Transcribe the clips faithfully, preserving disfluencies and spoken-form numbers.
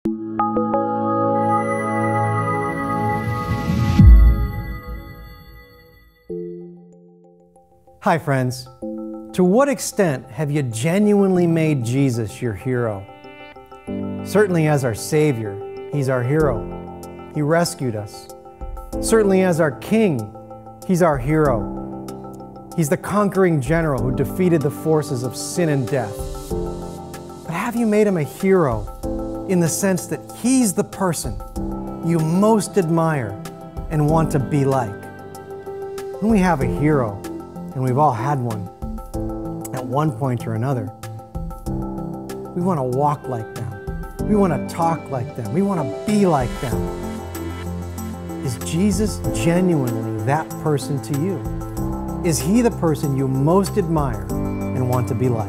Hi friends. To what extent have you genuinely made Jesus your hero? Certainly as our Savior, He's our hero. He rescued us. Certainly as our King, He's our hero. He's the conquering general who defeated the forces of sin and death. But have you made Him a hero in the sense that He's the person you most admire and want to be like? When we have a hero, and we've all had one at one point or another, we want to walk like them. We want to talk like them. We want to be like them. Is Jesus genuinely that person to you? Is He the person you most admire and want to be like?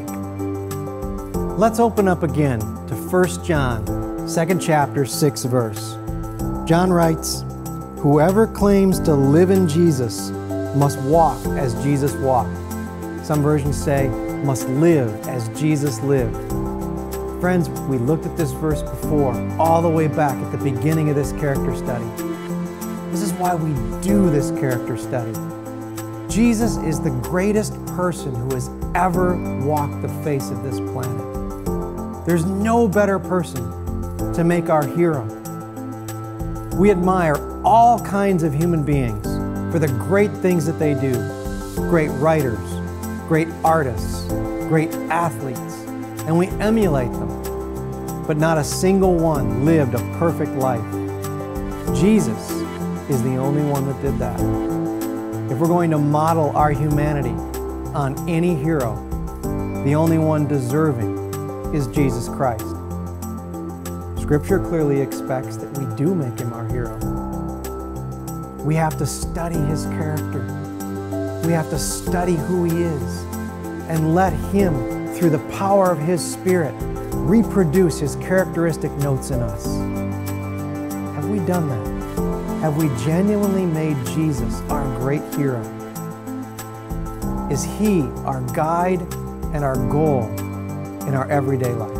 Let's open up again to First John, second chapter, sixth verse. John writes, "Whoever claims to live in Jesus must walk as Jesus walked." Some versions say, must live as Jesus lived. Friends, we looked at this verse before, all the way back at the beginning of this character study. This is why we do this character study. Jesus is the greatest person who has ever walked the face of this planet. There's no better person to make our hero. We admire all kinds of human beings for the great things that they do. Great writers, great artists, great athletes, and we emulate them. But not a single one lived a perfect life. Jesus is the only one that did that. If we're going to model our humanity on any hero, the only one deserving is Jesus Christ. Scripture clearly expects that we do make Him our hero. We have to study His character. We have to study who He is and let Him, through the power of His Spirit, reproduce His characteristic notes in us. Have we done that? Have we genuinely made Jesus our great hero? Is He our guide and our goal in our everyday life?